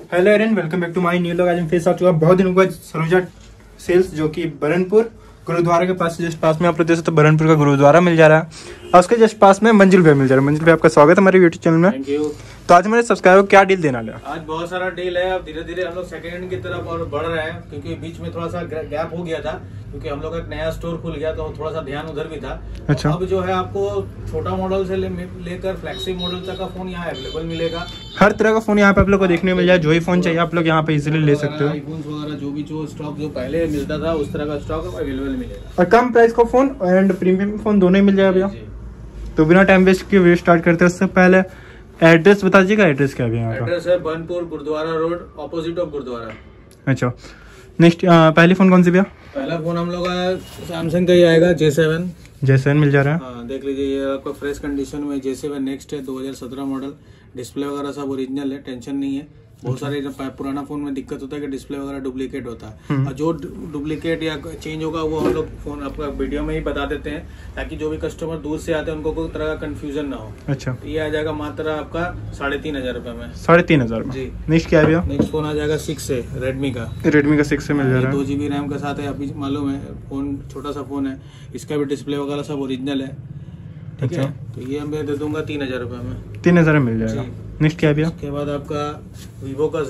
Hello Aaron, welcome back to my new vlog. आज हम फिर से आ चुका बहुत दिनों बाद सरोजा सेल्स, जो कि बरनपुर गुरुद्वारा के पास जस्ट पास में आप लोग देख सकते हो। बरनपुर का गुरुद्वारा मिल जा रहा है और उसके जस्ट पास में मंजिल पे मिल जा रहा है। मंजिल पे आपका स्वागत है हमारे यूट्यूब चैनल में। Thank you. तो आज हमारे सब्सक्राइबर क्या डील देना है? आज बहुत सारा डील है। अब धीरे धीरे हम लोग सेकेंड हैंड की तरफ और बढ़ रहे हैं, क्योंकि बीच में थोड़ा सा गैप हो गया था, क्योंकि हम लोग का एक नया स्टोर खुल गया तो थोड़ा सा ध्यान उधर भी था। अच्छा। अब जो है आपको छोटा मॉडल से लेकर फ्लैगशिप मॉडल तक का फोन यहाँ अवेलेबल मिलेगा। हर तरह का फोन यहाँ पे आप लोग को देखने को मिल जाए। जो ही फोन चाहिए आप लोग यहाँ पे इजीली ले सकते हो। आईफोन्स वगैरह जो स्टॉक जो पहले मिलता था उस तरह का स्टॉक अवेलेबल मिलेगा। और कम प्राइस का फोन एंड प्रीमियम फोन दोनों ही मिल जाएगा भैया। तो बिना टाइम वेस्ट किए वीडियो स्टार्ट करते हैं। उससे पहले एड्रेस बता दीजिएगा। एड्रेस क्या है यहाँ का? एड्रेस है Burnpur Gurudwara road, opposite of Gurudwara. अच्छा, नेक्स्ट पहली फोन कौन सी भैया? पहला फोन हम लोग का सैमसंग का ही आएगा, J7 मिल जा रहा है। हाँ, देख लीजिए, ये आपका फ्रेश कंडीशन में J7 नेक्स्ट है, 2017 मॉडल। डिस्प्ले वगैरह सब ओरिजिनल है, टेंशन नहीं है। बहुत सारे पुराना फोन में दिक्कत होता है कि डिस्प्ले वगैरह डुप्लीकेट होता है, और जो डुप्लीकेट या चेंज होगा वो हम लोग फोन आपका वीडियो में ही बता देते हैं, ताकि जो भी कस्टमर दूर से आते हैं उनको कोई तरह का कंफ्यूजन ना हो। अच्छा, ये आ जाएगा मात्र आपका 3,500 रुपए में। 3,500 में जी। नेक्स्ट क्या है भैया? नेक्स्ट फोन आ जाएगा 6 से, रेडमी का 6 से मिल जा रहा है। 2 GB रैम के साथ है। अभी मालूम है फोन छोटा सा फोन है, इसका भी डिस्प्ले वगैरह सब ओरिजिनल है। ठीक है, तो ये मैं दे दूंगा 3,000 रुपए में। 3,000 में मिल जाएगा। नेक्स्ट क्या है भैया? उसके बाद आपका वीवो का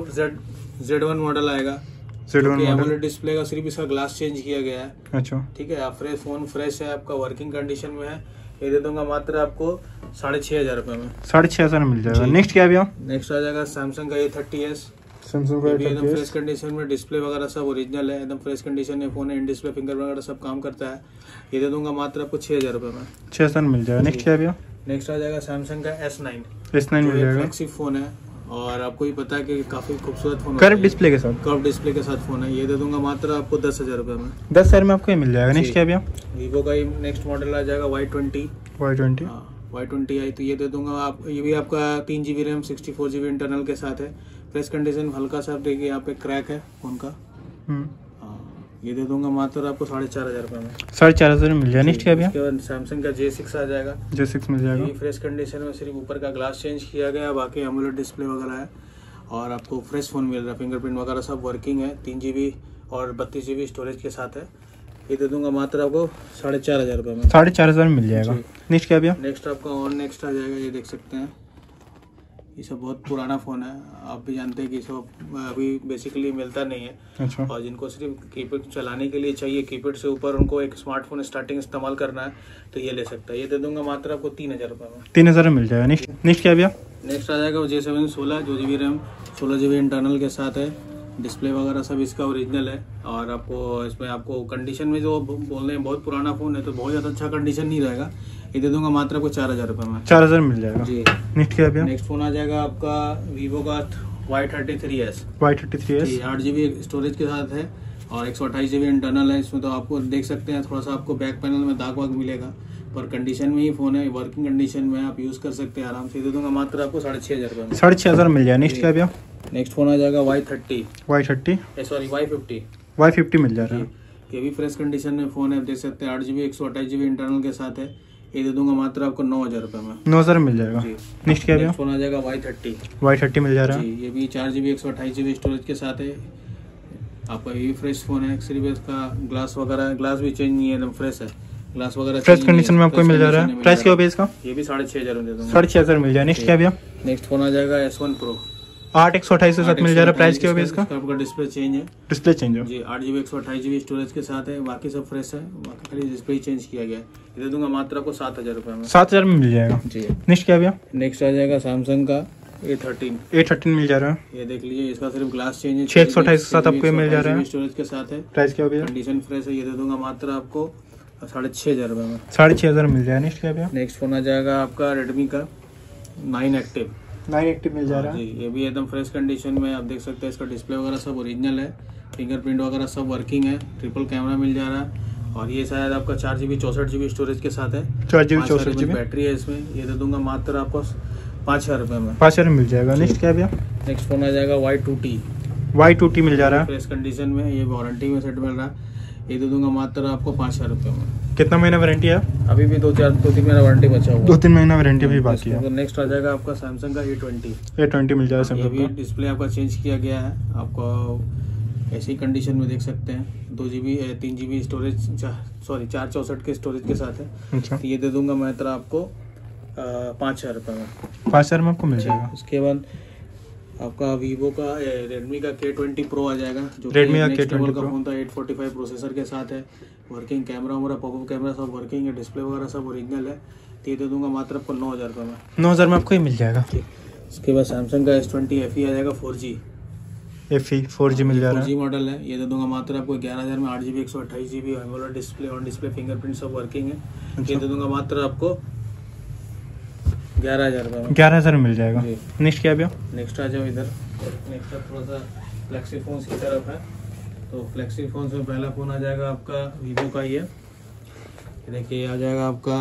Z1 मॉडल आएगा। Z1 model. डिस्प्ले का सिर्फ इसका ग्लास चेंज किया गया है। अच्छा, ठीक है, आप फोन फ्रेश है, आपका वर्किंग कंडीशन में है। ये दे दूंगा मात्र आपको 6,500 रुपए में। 6,500 में मिल जाएगा। नेक्स्ट क्या है भैया? नेक्स्ट आ जाएगा सैमसंग का A30s। सैमसंग का एकदम फ्रेश कंडीशन में, डिस्प्ले वगैरह सब ओरिजिनल है, एकदम फ्रेश कंडीशन में फोन है। इन डिस्प्ले फिंगर वगैरह सब काम करता है। ये दे दूंगा मात्र आपको 6,000 रुपए में। 6,000 मिल जाएगा। नेक्स्ट क्या है भैया? नेक्स्ट आ जाएगा सैमसंग का S9 मिल जाएगा। फ्लैगशिप फोन है, और आपको ही पता है कि काफी खूबसूरत फोन, कर्व डिस्प्ले के साथ। कर्व डिस्प्ले के साथ फोन है। ये दे दूंगा मात्र आपको 10,000 रुपए में। 10,000 में आपको ये मिल जाएगा। नेक्स्ट क्या है भैया? वीवो का ही नेक्स्ट मॉडल आ जाएगा Y20। Y20i, तो ये दे दूंगा आप। ये भी आपका 3 GB रैम 64 GB इंटरनल के साथ है। फ्रेश कंडीशन, हल्का सा देखिए यहाँ पे क्रैक है फोन का। ये दे दूंगा मात्र आपको 4,500 रुपए में। 4,500 में मिल जाएगा। नेक्स्ट क्या है भैया? उसके बाद सैमसंग का J6 आ जाएगा। J6 मिल जाएगा। ये फ्रेश कंडीशन में, सिर्फ ऊपर का ग्लास चेंज किया गया, बाकी एमोलेड डिस्प्ले वगैरह है, और आपको फ्रेश फोन मिल रहा है। फिंगरप्रिंट वगैरह सब वर्किंग है। 3 GB और 32 GB स्टोरेज के साथ है। ये दे दूंगा मात्र आपको 4,500 रुपए में। 4,500 में मिल जाएगा। नेक्स्ट क्या है भैया? नेक्स्ट आपका और नेक्स्ट आ जाएगा, ये देख सकते हैं। ये सब बहुत पुराना फोन है, आप भी जानते हैं कि सब अभी बेसिकली मिलता नहीं है। अच्छा। और जिनको सिर्फ कीपैड चलाने के लिए चाहिए, कीपैड से ऊपर उनको एक स्मार्टफोन स्टार्टिंग इस्तेमाल करना है, तो ये ले सकता है। ये दे दूंगा मात्र आपको 3,000 रुपए में। 3,000 में मिल जाएगा। नेक्स्ट क्या है भैया? नेक्स्ट आ जाएगा J7 16, 2 GB RAM 16 GB internal के साथ है। डिस्प्ले वगैरह सब इसका ओरिजिनल है, और आपको इसमें आपको कंडीशन में जो बोल रहे हैं बहुत पुराना फोन है, तो बहुत ज़्यादा अच्छा कंडीशन नहीं रहेगा। ये दे दूंगा मात्र आपको 4,000 रुपए में। 4,000 मिल जाएगा जी। नेक्स्ट क्या है भैया? नेक्स्ट फोन आ जाएगा आपका वीवो का Y33s। 8 GB स्टोरेज के साथ है, और 128 GB इंटरनल है। इसमें तो आपको देख सकते हैं थोड़ा सा आपको बैक पैनल में दाग वाग मिलेगा, पर कंडीशन में ही फोन है, वर्किंग कंडीशन में आप यूज कर सकते हैं आराम से। दे दूंगा मात्र आपको 6,500 रुपए में। 6,500 मिल जाएगा। नेक्स्ट क्या है भैया? नेक्स्ट फोन आ जाएगा Y50 मिल जा रहा है। ये भी फ्रेश कंडीशन में फोन है, देख सकते हैं। 8 GB 128 GB इंटरनल के साथ है। ये दे दूंगा मात्र आपको 9,000 रुपए में। 9,000 मिल जाएगा। नेक्स्ट क्या है भैया? फोन आ जाएगा Y30 मिल जा रहा है। ये भी 4 GB 128 GB स्टोरेज के साथ है। आपका ये भी फ्रेश फोन है, सिर्फ इसका ग्लास वगैरह, ग्लास भी चेंज नहीं है, एकदम फ्रेश है। ग्लास वगैरह फ्रेश कंडीशन में आपको मिल जा रहा है। प्राइस क्या होगा इसका? ये भी 6,500 में दे दूंगा। 6,500 मिल जाएगा। नेक्स्ट क्या है भैया? नेक्स्ट फोन आ जाएगा S1 Pro 8 128 के साथ मिल जा रहा है। प्राइस क्या होगा इसका? आपका डिस्प्ले चेंज है। डिस्प्ले चेंज हो जी, 8 GB 128 GB स्टोरेज के साथ है। बाकी सब फ्रेश है, बाकी खाली डिस्प्ले चेंज किया गया है। ये दे दूंगा मात्र आपको 7,000 रुपए में। 7,000 में मिल जाएगा। जी। नेक्स्ट क्या है भैया? नेक्स्ट आ जाएगा सैमसंग का A13 मिल जा रहा है। ये देख लीजिए, इसका सिर्फ ग्लास चेंज है। 628 के साथ आपको मिल जा रहा है। स्टोरेज के साथ है। प्राइस क्या होगा? कंडीशन फ्रेश है। ये दे दूंगा मात्र आपको 6,500 रुपए में। 6,500 मिल जाएगा। नेक्स्ट क्या है भैया? नेक्स्ट फोन आ जाएगा आपका रेडमी का 9 एक्टिव मिल जा रहा है। जी। ये भी एकदम फ्रेश कंडीशन में, आप देख सकते हैं। इसका डिस्प्ले वगैरह सब ओरिजिनल है, फिंगरप्रिंट वगैरह सब वर्किंग है, ट्रिपल कैमरा मिल जा रहा है, और ये शायद आपका 4 GB 64 GB स्टोरेज के साथ है। 4 GB 64 GB बैटरी है इसमें। ये दे दूंगा मात्र आपको 5,000 रुपए में। 5,000 मिल जाएगा। नेक्स्ट क्या है भैया? नेक्स्ट फोन आ जाएगा Y2T मिल जा रहा है। फ्रेश कंडीशन में, ये वारंटी में सेट मिल रहा है। ये दे दूंगा मात्र आपको 5,000 रुपये में। कितना महीना वारंटी है? अभी भी 2-3 महीना वारंटी बचा हुआ है। 2-3 महीना वारंटी भी बाकी है। नेक्स्ट आ जाएगा आपका सैमसंग का A20 मिल जाएगा। ये भी डिस्प्ले आपका चेंज किया गया है, आपको ऐसी कंडीशन में देख सकते हैं। 2GB 3GB स्टोरेज 464 के स्टोरेज के साथ है। अच्छा, तो ये दे दूंगा मात्र आपको 5,000 रुपये में। 5,000 में आपको मिल जाएगा। उसके बाद आपका वीवो का रेडमी का K20 Pro आ जाएगा, जो Redmi का नेक्स्ट K20 लेवल का Pro। फोन था। 845 प्रोसेसर के साथ है, वर्किंग कैमरा वगैरह, पॉपअप कैमरा सब वर्किंग है, डिस्प्ले वगैरह सब ओरिजिनल है। तो ये दे दूंगा मात्र आपको 9,000 रुपये में। 9,000 में आपको ये मिल जाएगा। उसके बाद सैमसंग का S20 FE आ जाएगा 4G। FE 4G मिल जा रहा है। 4G मॉडल है, ये दे दूंगा मात्र आपको 11,000 में। 8GB 128GB AMOLED display, on display fingerprint सब वर्किंग है। ये दे दूंगा मात्र आपको 11,000 रुपये में। 11,000 में मिल जाएगा। जी। नेक्स्ट क्या भैया? नेक्स्ट आ जाओ इधर। नेक्स्ट थोड़ा सा फ्लेक्सी फोन की तरफ है। तो फ्लेक्सी फोन में पहला फोन आ जाएगा आपका वीवो का ही है। देखिए आ जाएगा आपका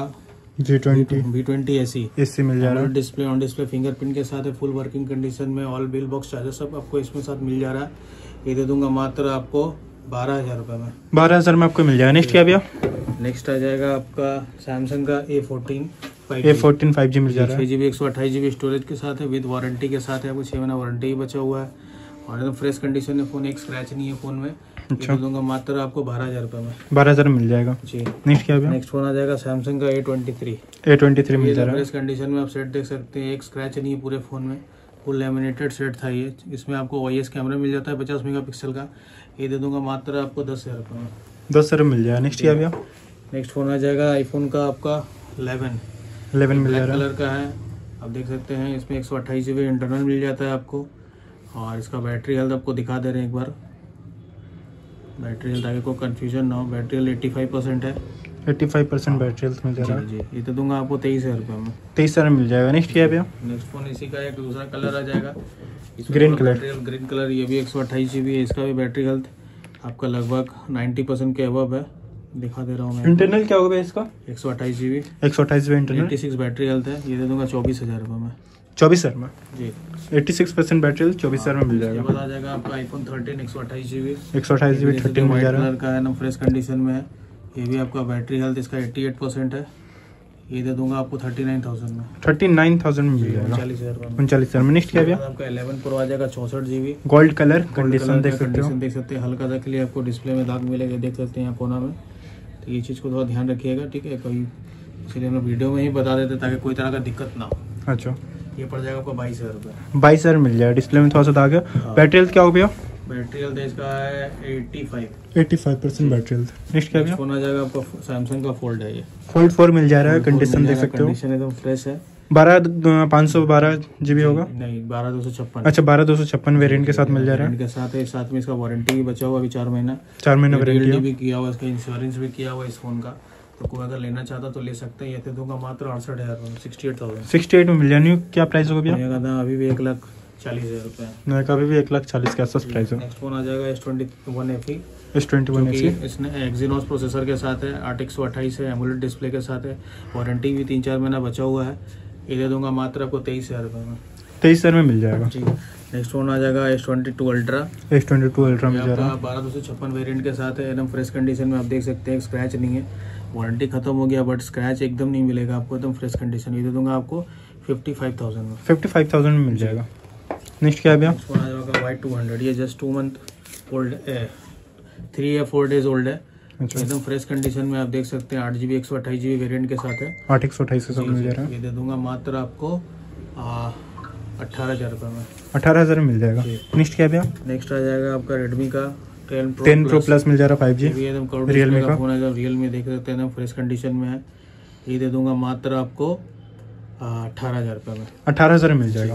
V20 SE मिल जा रहा है। डिस्प्ले, ऑन डिस्प्ले फिंगरप्रिंट के साथ है, फुल वर्किंग कंडीशन में, ऑल बिल बॉक्स चार्जर सब आपको इसमें साथ मिल जा रहा है। ये दे दूंगा मात्र आपको 12,000 रुपये में। 12,000 में आपको मिल जाएगा। नेक्स्ट क्या भैया? नेक्स्ट आ जाएगा आपका सैमसंग का A14 5G मिल जा रहा है। 6GB 128GB स्टोरेज के साथ है, विद वारंटी के साथ है। आपको 6 महीना वारंटी ही बचा हुआ है और एकदम फ्रेश कंडीशन में फोन, एक स्क्रैच नहीं है फोन में। अच्छा, दूंगा मात्र आपको 12,000 रुपये में। 12,000 में मिल जाएगा। जी। नेक्स्ट क्या भैया? नेक्स्ट फोन आ जाएगा सैमसंग का A23 मिल जा रहा है। फ्रेश कंडीशन में आप सेट देख सकते हैं, एक स्क्रैच नहीं है पूरे फोन में, फुल लैमिनेटेड सेट था ये। इसमें आपको OIS कैमरा मिल जाता है 50 मेगापिक्सल का। ये दे दूंगा मात्र आपको 10,000 रुपये में। 10,000 में मिल जाएगा। नेक्स्ट क्या भैया? नेक्स्ट फोन आ जाएगा आईफोन का आपका 11 मिल जा रहा है। कलर का है, आप देख सकते हैं। इसमें 128GB इंटरनल मिल जाता है आपको। और इसका बैटरी हेल्थ आपको दिखा दे रहे हैं एक बार। बैटरी हेल्थ आगे कोई कंफ्यूजन ना हो, बैटरी हेल्थ 85% है। 85% बैटरी हेल्थ मिल जा रहा है। जी। ये तो दूंगा आपको 23,000 रुपये में। 23,000 में मिल जाएगा। नेक्स्ट क्या भैया? नेक्स्ट फोन इसी का एक दूसरा कलर आ जाएगा, ग्रीन कलर। ग्रीन कलर, ये भी 128GB है। इसका भी बैटरी हेल्थ आपका लगभग 90% के अबव है, दिखा दे रहा हूँ मैं। इंटरनल क्या होगा इसका? 128GB 128GB internal. 86 battery health है। ये दे दूंगा 24,000 रुपये में। 24,000 में जी। 86% बैटरी हेल्थ 24,000 में मिल जाएगा। इसके बाद आ जाएगा आपका आईफोन 13 128GB 128GB 13 मिल जा रहा है। कलर का है ना, फ्रेश कंडीशन में है। ये भी आपका बैटरी हेल्थ इसका 88% है। ये दे दूंगा आपको 39,000 में। 39,000 में मिल जाएगा। 39,000 रुपये में। 39,000 में। नेक्स्ट क्या भैया? आपका 11 Pro आ जाएगा 64GB गोल्ड कलर कंडीशन देख सकते हो। कंडीशन देख सकते हैं। हल्का सा के लिए आपको डिस्प्ले में दाग मिलेगा, देख सकते हैं यहाँ कोना में। तो ये चीज़ को थोड़ा ध्यान रखिएगा, ठीक है। कोई इसलिए हम वीडियो में ही बता देते ताकि कोई तरह का दिक्कत ना हो। अच्छा, ये पड़ जाएगा आपको 22,000 रुपये। 22,000 मिल जाएगा। डिस्प्ले में थोड़ा सा दाग है। हाँ। बैटरी हेल्थ क्या हो भैया? बैटरी हेल्थ इसका है 85। 85% बैटरी हेल्थ। नेक्स्ट क्या भैया? फोन आ जाएगा आपको सैमसंग का फोल्ड है। ये फोल्ड 4 मिल जा रहा है। कंडीशन देख सकते हो। कंडीशन एकदम फ्रेश है। 512GB होगा। नहीं, 12,256। अच्छा, 12,256 वेरिएंट के साथ मिल जा रहा है। के साथ है, साथ में इसका वारंटी भी बचा हुआ अभी 4 महीना। 4 महीना DLD वारंटी भी किया हुआ, इसका इंश्योरेंस भी किया हुआ इस फोन का। तो कोई अगर लेना चाहता तो ले सकते हैं। ये तो दूंगा मात्र 68,000 में। 68,000 68 में मिल जाए। न्यू क्या प्राइस होगा भैया? नया का दाम अभी भी 1,40,000 रुपये है। नया का भी 1,40,000 के आसपास प्राइस होगा। नेक्स्ट फोन आ जाएगा S21 FE S21 जो कि SE। इसने Exynos प्रोसेसर के साथ है, 8/128 है, एमोलेड डिस्प्ले के साथ है, वारंटी भी 3-4 महीना बचा हुआ है। ये दे दूंगा मात्र आपको 23,000 रुपये में। 23,000 में मिल जाएगा। जी। नेक्स्ट फोन आ जाएगा S22 Ultra। S22 अल्ट्रा मिल जा रहा है। 12,256 वेरिएंट के साथ है, एकदम फ्रेश कंडीशन में। आप देख सकते हैं स्क्रैच नहीं है, वारंटी खत्म हो गया बट स्क्रैच एकदम नहीं मिलेगा आपको, एकदम फ्रेश कंडीशन। ये दे दूंगा आपको 55,000 में। 55,000 में मिल जाएगा। नेक्स्ट क्या है भैया? फोन आ जाएगा Y200। ये जस्ट 2 मंथ ओल्ड है, 3 या 4 डेज ओल्ड है। अच्छा, एकदम फ्रेश कंडीशन में। आप देख सकते हैं 8GB 128GB वेरिएंट के साथ है। 8/128 के साथ मिल जा रहा है। ये दे दूंगा मात्र आपको 18,000 रुपये में। 18,000 में मिल जाएगा। नेक्स्ट क्या है भैया? नेक्स्ट आ जाएगा आपका रेडमी का 10 Pro Plus मिल जा रहा है 5G। ये भी एकदम कर्व Realme डिस्प्ले का का फोन है, रियलमी देख सकते हैं ना, फ्रेश कंडीशन में है। ये दे दूंगा मात्र आपको 18,000 रुपये में। 18,000 में मिल जाएगा।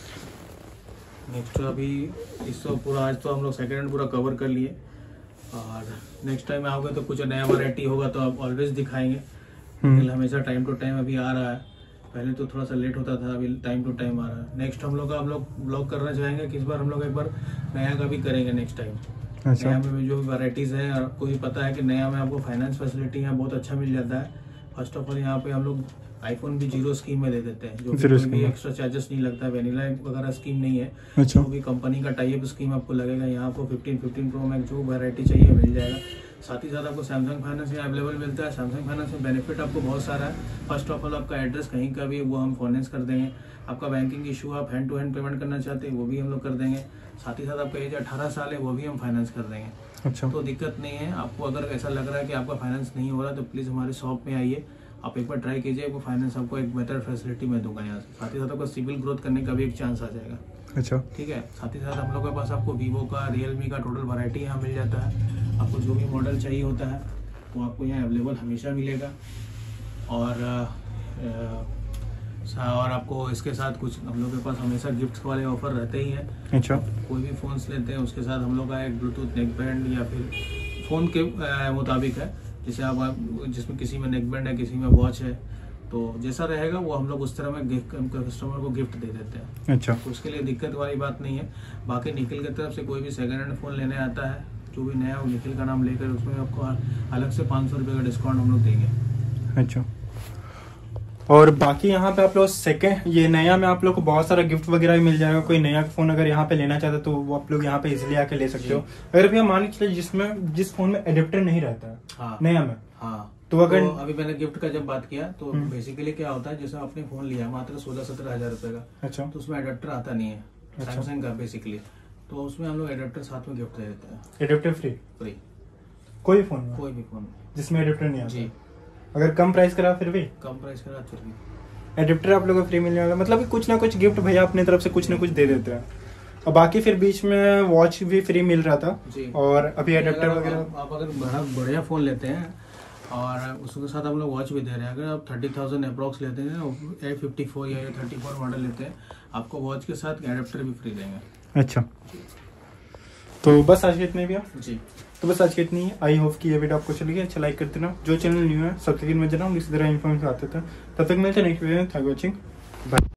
नेक्स्ट अभी इसको पूरा आज तो हम लोग सेकेंड हैंड पूरा कवर कर लिए, और नेक्स्ट टाइम आओगे तो कुछ नया वैरायटी होगा तो आप ऑलवेज दिखाएंगे। हमेशा टाइम टू टाइम अभी आ रहा है, पहले तो थोड़ा सा लेट होता था, अभी टाइम टू टाइम आ रहा है। नेक्स्ट हम लोग ब्लॉग करना चाहेंगे कि इस बार हम लोग एक बार नया का भी करेंगे नेक्स्ट टाइम। अच्छा, नया में भी जो वैरायटीज है, आपको भी पता है कि नया में आपको फाइनेंस फैसिलिटी यहाँ बहुत अच्छा मिल जाता है। फर्स्ट ऑफ ऑल यहाँ पे हम लोग आईफोन भी 0 स्कीम में दे देते हैं, जो कोई भी एक्स्ट्रा चार्जेस नहीं लगता है। वेनिला वगैरह स्कीम नहीं है, अच्छा, वो भी कंपनी का टाई अप स्कीम आपको लगेगा। यहाँ आपको 15 Pro Max जो वैरायटी चाहिए मिल जाएगा। साथ ही साथ आपको सैमसंग फाइनेंस में अवेलेबल मिलता है। सैमसंग फाइनेंस में बेनिफिट आपको बहुत सारा है। फर्स्ट ऑफ ऑल आपका एड्रेस कहीं का भी वो हम फाइनेंस कर देंगे। आपका बैंकिंग इशू आप हैंड टू हैंड पेमेंट करना चाहते हैं वो भी हम लोग कर देंगे। साथ ही साथ आपका एज 18 साल है वो भी हम फाइनेंस कर देंगे। अच्छा, तो दिक्कत नहीं है। आपको अगर ऐसा लग रहा है कि आपका फाइनेंस नहीं हो रहा तो प्लीज़ हमारे शॉप में आइए, आप एक बार ट्राई कीजिए। आपको फाइनेंस आपको एक बेटर फैसिलिटी मैं दूंगा यहाँ से। साथ ही साथ आपका सिविल ग्रोथ करने का भी एक चांस आ जाएगा। अच्छा, ठीक है। साथ ही साथ हम लोग के पास आपको वीवो का, रियलमी का टोटल वैरायटी यहाँ मिल जाता है। आपको जो भी मॉडल चाहिए होता है वो आपको यहाँ अवेलेबल हमेशा मिलेगा। और आपको इसके साथ कुछ हम लोग के पास हमेशा गिफ्ट वाले ऑफर रहते ही हैं। अच्छा, कोई भी फ़ोन्स लेते हैं उसके साथ हम लोग का एक ब्लूटूथ नेक बैंड या फिर फ़ोन के मुताबिक है, जैसे आप जिसमें किसी में नेक बैंड है, किसी में वॉच है, तो जैसा रहेगा वो हम लोग उस तरह में कस्टमर को गिफ्ट दे देते हैं। अच्छा, तो उसके लिए दिक्कत वाली बात नहीं है। बाकी निखिल की तरफ से कोई भी सेकंड हैंड फ़ोन लेने आता है, जो भी नया वो निखिल का नाम लेकर उसमें आपको अलग से 500 रुपये का डिस्काउंट हम लोग देंगे। अच्छा। और बाकी यहाँ पे आप लोग सेकंड ये नया में आप लोग को बहुत सारा गिफ्ट वगैरह भी मिल जाएगा। कोई नया फोन अगर यहाँ पे लेना चाहते तो वो आप लोग यहाँ पे इजिली आके ले सकते हो। अगर भैया मान लीजिए जिस फोन में एडेप्टर नहीं रहता है, हाँ, नया में, हाँ, तो अगर तो अभी मैंने गिफ्ट का जब बात किया तो बेसिकली क्या होता है, जैसे आपने फोन लिया मात्र 16-17 हजार रुपए का, अच्छा, तो उसमें एडेप्टर आता नहीं है सैमसंग का बेसिकली, तो उसमें हम लोग एडेप्टर साथ में गिफ्ट दे देते हैं। एडेप्टर फ्री कोई फोन में, कोई भी फोन जिसमें एडेप्टर नहीं आता जी, अगर कम प्राइस करा फिर भी कम प्राइस करा फिर भी एडेप्टर आप लोगों को फ्री मिलने वाला। मतलब कि कुछ ना कुछ गिफ्ट भैया अपनी तरफ से कुछ ना कुछ दे देते हैं। और बाकी फिर बीच में वॉच भी फ्री मिल रहा था जी। और अभी एडेप्टर वगैरह आप अगर बड़ा बढ़िया फोन लेते हैं और उसके साथ हम लोग वॉच भी दे रहे हैं, अगर आप 30,000 अप्रॉक्स लेते हैं, A54 या A34 मॉडल लेते हैं, आपको वॉच के साथ एडेप्टर भी फ्री देंगे। अच्छा, तो बस आज के इतने भैया जी। तो बस आज के इतनी है। आई होप कि ये वीडियो आपको चली गई। अच्छा लाइक कर देना, जो चैनल न्यू है सब्सक्राइब में जना, इसी तरह इन्फॉर्मेशन आते थे। तब तक मिलते हैं नेक्स्ट वीडियो में। Thank you watching, bye.